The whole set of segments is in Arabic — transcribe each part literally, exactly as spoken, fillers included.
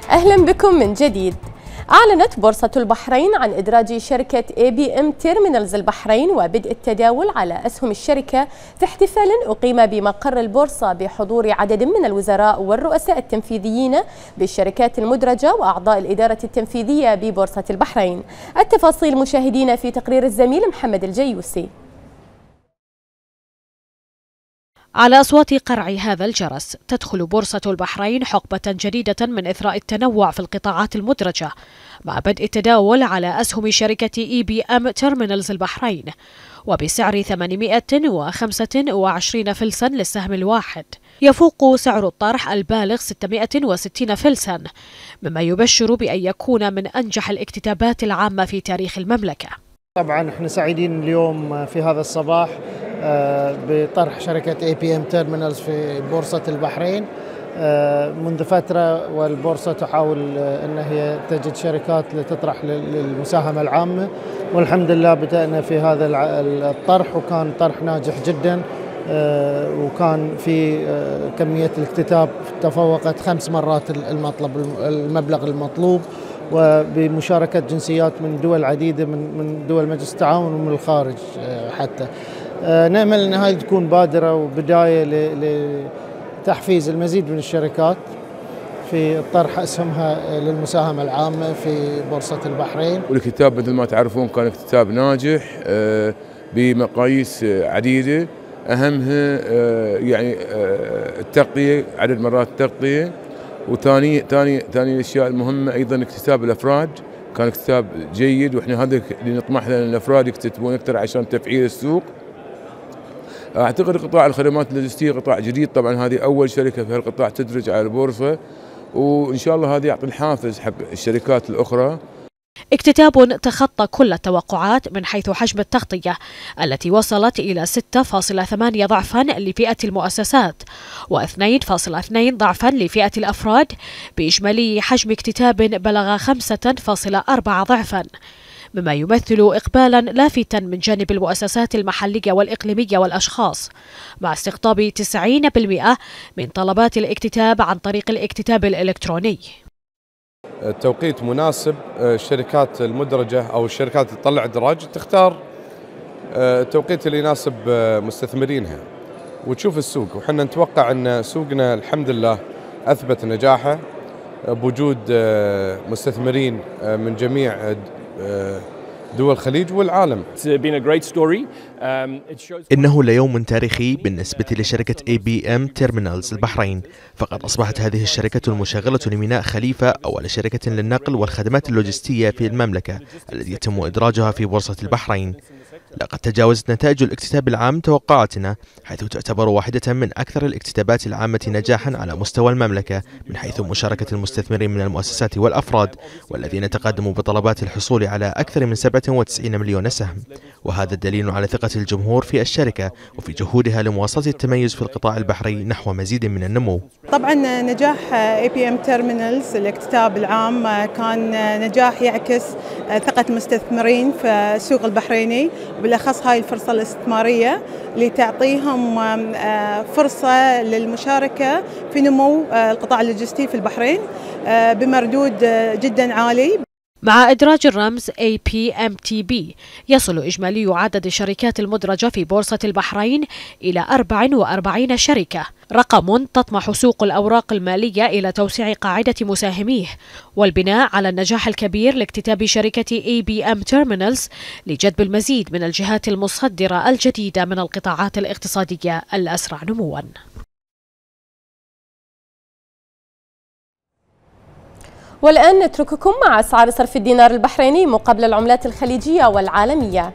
أهلا بكم من جديد. أعلنت بورصة البحرين عن إدراج شركة إي بي إم تيرمينالز البحرين وبدء التداول على أسهم الشركة في احتفال أقيم بمقر البورصة بحضور عدد من الوزراء والرؤساء التنفيذيين بالشركات المدرجة وأعضاء الإدارة التنفيذية ببورصة البحرين. التفاصيل مشاهدينا في تقرير الزميل محمد الجيوسي. على أصوات قرع هذا الجرس تدخل بورصة البحرين حقبة جديدة من إثراء التنوع في القطاعات المدرجة مع بدء التداول على أسهم شركة إي بي إم تيرمينالز البحرين وبسعر ثمانمئة وخمسة وعشرين فلسا للسهم الواحد، يفوق سعر الطرح البالغ ستمئة وستين فلسا، مما يبشر بأن يكون من أنجح الاكتتابات العامة في تاريخ المملكة. طبعا احنا سعيدين اليوم في هذا الصباح بطرح شركة إي بي إم تيرمينالز في بورصة البحرين. منذ فترة والبورصة تحاول أن هي تجد شركات لتطرح للمساهمة العامة، والحمد لله بدأنا في هذا الطرح وكان طرح ناجح جدا، وكان في كمية الاكتتاب تفوقت خمس مرات المطلب المبلغ المطلوب، وبمشاركة جنسيات من دول عديدة من من دول مجلس التعاون ومن الخارج حتى. نأمل أن هذه تكون بادرة وبداية لتحفيز المزيد من الشركات في طرح أسهمها للمساهمة العامة في بورصة البحرين. والاكتتاب مثل ما تعرفون كان اكتتاب ناجح بمقاييس عديدة، أهمها يعني التغطية، عدد مرات التغطية، وثاني ثاني ثاني الاشياء المهمه ايضا اكتتاب الافراد كان اكتتاب جيد، واحنا هذا اللي نطمح له ان الافراد يكتتبون اكثر عشان تفعيل السوق. اعتقد قطاع الخدمات اللوجستيه قطاع جديد، طبعا هذه اول شركه في هالقطاع تدرج على البورصه، وان شاء الله هذا يعطي الحافز حق الشركات الاخرى. اكتتاب تخطى كل التوقعات من حيث حجم التغطية التي وصلت إلى ستة فاصلة ثمانية ضعفا لفئة المؤسسات واثنين فاصلة اثنين ضعفا لفئة الأفراد، بإجمالي حجم اكتتاب بلغ خمسة فاصلة أربعة ضعفا، مما يمثل إقبالا لافتا من جانب المؤسسات المحلية والإقليمية والأشخاص، مع استقطاب تسعين بالمئة من طلبات الاكتتاب عن طريق الاكتتاب الإلكتروني. التوقيت مناسب، الشركات المدرجة أو الشركات اللي تطلع إدراج تختار التوقيت اللي يناسب مستثمرينها وتشوف السوق، وحنا نتوقع أن سوقنا الحمد لله أثبت نجاحه بوجود مستثمرين من جميع دول الخليج والعالم. إنه ليوم تاريخي بالنسبة لشركة إي بي إم تيرمينالز البحرين، فقد أصبحت هذه الشركة المشغلة لميناء خليفة أول شركة للنقل والخدمات اللوجستية في المملكة الذي يتم إدراجها في بورصة البحرين. لقد تجاوزت نتائج الاكتتاب العام توقعاتنا، حيث تعتبر واحدة من أكثر الاكتتابات العامة نجاحا على مستوى المملكة من حيث مشاركة المستثمرين من المؤسسات والأفراد، والذين تقدموا بطلبات الحصول على أكثر من سبعة وتسعين مليون سهم، وهذا دليل على ثقة الجمهور في الشركة وفي جهودها لمواصلة التميز في القطاع البحري نحو مزيد من النمو. طبعا نجاح إي بي إم تيرمينالز الاكتتاب العام كان نجاح يعكس ثقة المستثمرين في السوق البحريني، وبالأخص هاي الفرصة الاستثمارية اللي تعطيهم فرصة للمشاركة في نمو القطاع اللوجستي في البحرين بمردود جدا عالي. مع إدراج الرمز إي بي إم تي بي يصل إجمالي عدد الشركات المدرجة في بورصة البحرين إلى أربع وأربعين شركة، رقم تطمح سوق الأوراق المالية إلى توسيع قاعدة مساهميه والبناء على النجاح الكبير لاكتتاب شركة إي بي إم تيرمينالز لجذب المزيد من الجهات المصدرة الجديدة من القطاعات الاقتصادية الأسرع نمواً. والآن نترككم مع أسعار صرف الدينار البحريني مقابل العملات الخليجية والعالمية.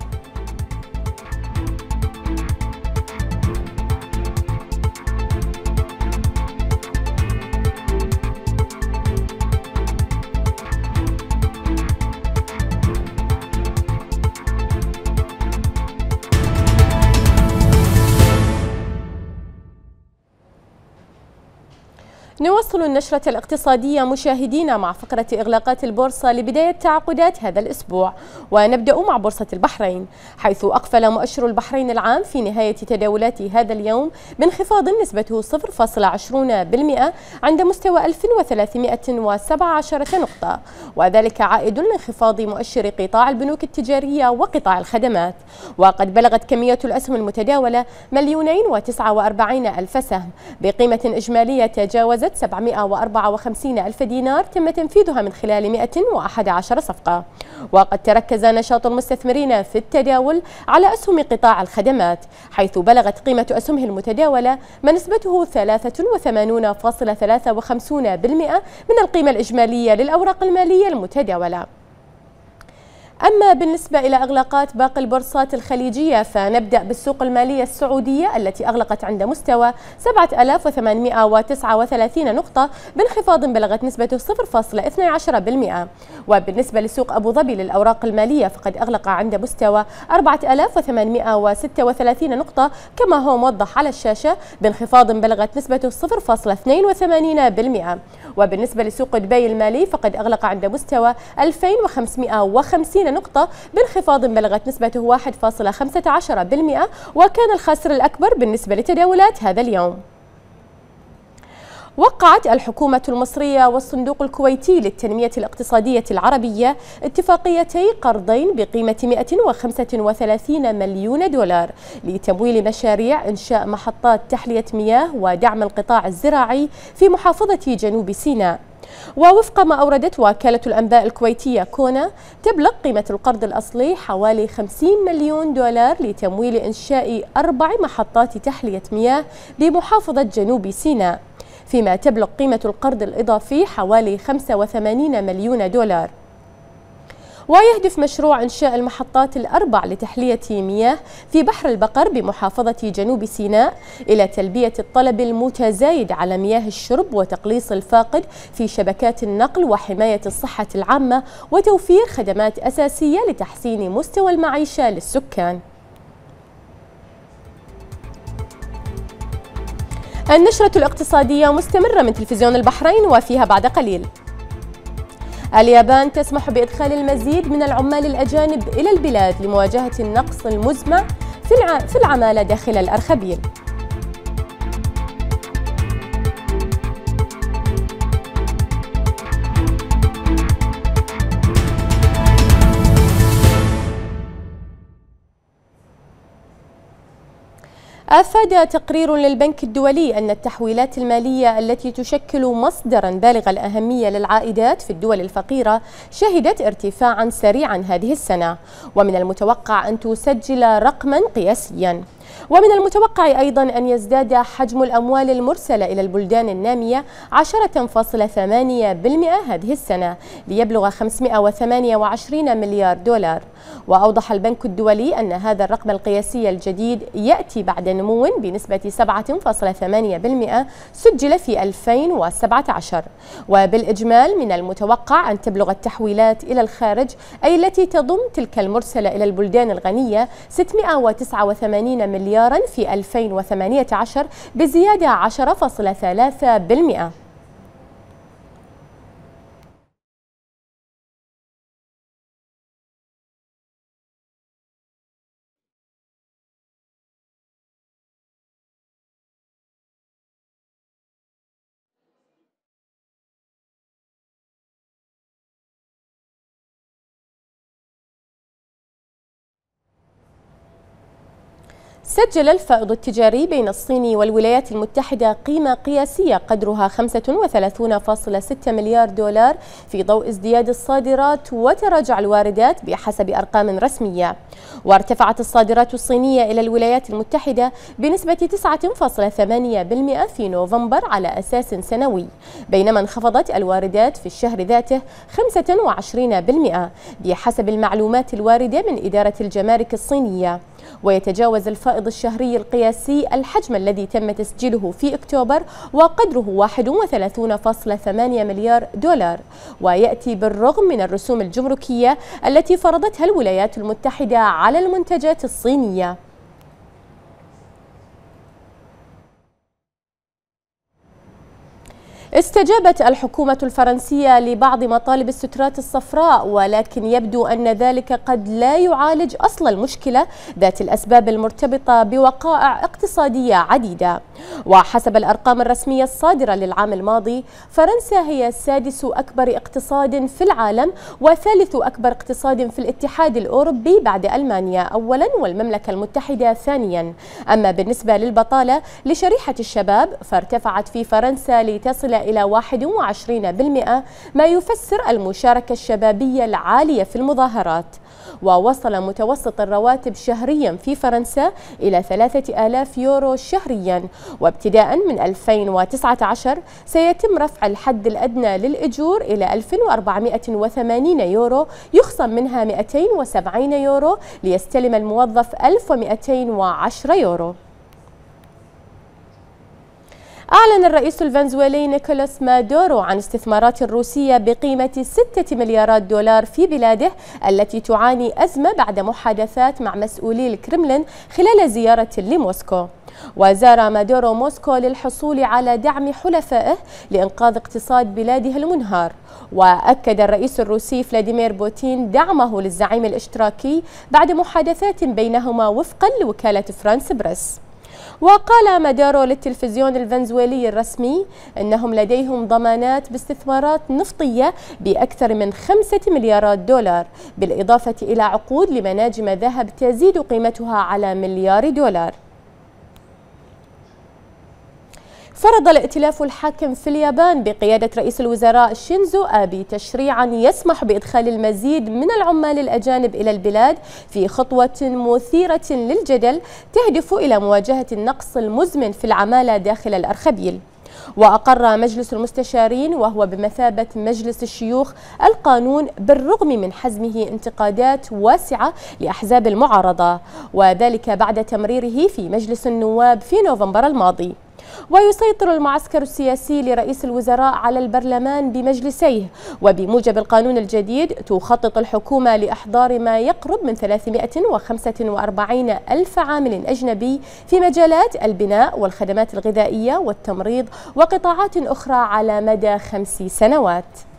نواصل النشرة الاقتصادية مشاهدينا مع فقرة إغلاقات البورصة لبداية تعاقدات هذا الأسبوع، ونبدأ مع بورصة البحرين، حيث أقفل مؤشر البحرين العام في نهاية تداولات هذا اليوم بانخفاض نسبته صفر فاصلة عشرين بالمئة عند مستوى ألف وثلاثمئة وسبعة عشر نقطة، وذلك عائد لانخفاض مؤشر قطاع البنوك التجارية وقطاع الخدمات. وقد بلغت كمية الأسهم المتداولة مليونين وتسعة وأربعين ألف سهم بقيمة إجمالية تجاوزت سبعمئة وأربعة وخمسين ألف دينار تم تنفيذها من خلال مئة وأحد عشر صفقة. وقد تركز نشاط المستثمرين في التداول على أسهم قطاع الخدمات، حيث بلغت قيمة أسهمه المتداولة ما نسبته ثلاثة وثمانين فاصلة ثلاثة وخمسين بالمئة من القيمة الإجمالية للأوراق المالية المتداولة. أما بالنسبة إلى إغلاقات باقي البورصات الخليجية، فنبدأ بالسوق المالية السعودية التي أغلقت عند مستوى سبعة آلاف وثمانمئة وتسعة وثلاثين نقطة بانخفاض بلغت نسبته صفر فاصلة اثني عشر بالمئة. وبالنسبة لسوق أبو ظبي للأوراق المالية فقد أغلق عند مستوى أربعة آلاف وثمانمئة وستة وثلاثين نقطة كما هو موضح على الشاشة بانخفاض بلغت نسبته صفر فاصلة اثنين وثمانين بالمئة. وبالنسبة لسوق دبي المالي فقد أغلق عند مستوى ألفين وخمسمئة وخمسين نقطة بانخفاض بلغت نسبته واحد فاصلة خمسة عشر بالمئة، وكان الخاسر الأكبر بالنسبة لتداولات هذا اليوم. وقعت الحكومة المصرية والصندوق الكويتي للتنمية الاقتصادية العربية اتفاقيتي قرضين بقيمة مئة وخمسة وثلاثين مليون دولار لتمويل مشاريع إنشاء محطات تحلية مياه ودعم القطاع الزراعي في محافظة جنوب سيناء. ووفق ما أوردت وكالة الأنباء الكويتية كونا، تبلغ قيمة القرض الأصلي حوالي خمسين مليون دولار لتمويل إنشاء أربع محطات تحلية مياه بمحافظة جنوب سيناء، فيما تبلغ قيمة القرض الإضافي حوالي خمسة وثمانين مليون دولار. ويهدف مشروع إنشاء المحطات الأربع لتحلية مياه في بحر البقر بمحافظة جنوب سيناء إلى تلبية الطلب المتزايد على مياه الشرب وتقليص الفاقد في شبكات النقل وحماية الصحة العامة وتوفير خدمات أساسية لتحسين مستوى المعيشة للسكان. النشرة الاقتصادية مستمرة من تلفزيون البحرين وفيها بعد قليل. اليابان تسمح بإدخال المزيد من العمال الأجانب إلى البلاد لمواجهة النقص المزمع في العمالة داخل الأرخبيل. أفاد تقرير للبنك الدولي أن التحويلات المالية التي تشكل مصدرا بالغ الأهمية للعائدات في الدول الفقيرة شهدت ارتفاعا سريعا هذه السنة، ومن المتوقع أن تسجل رقما قياسيا. ومن المتوقع أيضا أن يزداد حجم الأموال المرسلة إلى البلدان النامية عشرة فاصلة ثمانية بالمئة هذه السنة ليبلغ خمسمئة وثمانية وعشرين مليار دولار. وأوضح البنك الدولي أن هذا الرقم القياسي الجديد يأتي بعد نمو بنسبة سبعة فاصلة ثمانية بالمئة سجل في ألفين وسبعة عشر. وبالإجمال من المتوقع أن تبلغ التحويلات إلى الخارج أي التي تضم تلك المرسلة إلى البلدان الغنية ستمئة وتسعة وثمانين مليارا في ألفين وثمانية عشر بزيادة عشرة فاصلة ثلاثة بالمئة. سجل الفائض التجاري بين الصين والولايات المتحدة قيمة قياسية قدرها خمسة وثلاثين فاصلة ستة مليار دولار في ضوء ازدياد الصادرات وتراجع الواردات بحسب أرقام رسمية. وارتفعت الصادرات الصينية إلى الولايات المتحدة بنسبة تسعة فاصلة ثمانية بالمئة في نوفمبر على أساس سنوي، بينما انخفضت الواردات في الشهر ذاته خمسة وعشرين بالمئة بحسب المعلومات الواردة من إدارة الجمارك الصينية. ويتجاوز الفائض الشهري القياسي الحجم الذي تم تسجيله في أكتوبر وقدره واحد وثلاثين فاصلة ثمانية مليار دولار، ويأتي بالرغم من الرسوم الجمركية التي فرضتها الولايات المتحدة على المنتجات الصينية. استجابت الحكومة الفرنسية لبعض مطالب السترات الصفراء، ولكن يبدو أن ذلك قد لا يعالج أصل المشكلة ذات الأسباب المرتبطة بوقائع اقتصادية عديدة. وحسب الأرقام الرسمية الصادرة للعام الماضي، فرنسا هي سادس أكبر اقتصاد في العالم وثالث أكبر اقتصاد في الاتحاد الأوروبي بعد ألمانيا أولا والمملكة المتحدة ثانيا. أما بالنسبة للبطالة لشريحة الشباب فارتفعت في فرنسا لتصل إلى واحد وعشرين بالمئة، ما يفسر المشاركة الشبابية العالية في المظاهرات. ووصل متوسط الرواتب شهريا في فرنسا إلى ثلاثة آلاف يورو شهريا، وابتداء من ألفين وتسعة عشر سيتم رفع الحد الأدنى للأجور إلى ألف وأربعمئة وثمانين يورو، يخصم منها مئتين وسبعين يورو ليستلم الموظف ألف ومئتين وعشرة يورو. أعلن الرئيس الفنزويلي نيكولاس مادورو عن استثمارات روسية بقيمة ستة مليارات دولار في بلاده التي تعاني أزمة بعد محادثات مع مسؤولي الكرملين خلال زيارة لموسكو. وزار مادورو موسكو للحصول على دعم حلفائه لإنقاذ اقتصاد بلاده المنهار. وأكد الرئيس الروسي فلاديمير بوتين دعمه للزعيم الاشتراكي بعد محادثات بينهما وفقا لوكالة فرانس بريس. وقال مادورو للتلفزيون الفنزويلي الرسمي أنهم لديهم ضمانات باستثمارات نفطية بأكثر من خمسة مليارات دولار، بالإضافة إلى عقود لمناجم ذهب تزيد قيمتها على مليار دولار. فرض الائتلاف الحاكم في اليابان بقيادة رئيس الوزراء شينزو آبي تشريعا يسمح بإدخال المزيد من العمال الأجانب إلى البلاد في خطوة مثيرة للجدل تهدف إلى مواجهة النقص المزمن في العمالة داخل الأرخبيل. وأقر مجلس المستشارين وهو بمثابة مجلس الشيوخ القانون بالرغم من حزمه انتقادات واسعة لأحزاب المعارضة، وذلك بعد تمريره في مجلس النواب في نوفمبر الماضي. ويسيطر المعسكر السياسي لرئيس الوزراء على البرلمان بمجلسيه، وبموجب القانون الجديد تخطط الحكومة لإحضار ما يقرب من ثلاثمئة وخمسة وأربعين ألف عامل أجنبي في مجالات البناء والخدمات الغذائية والتمريض وقطاعات أخرى على مدى خمس سنوات.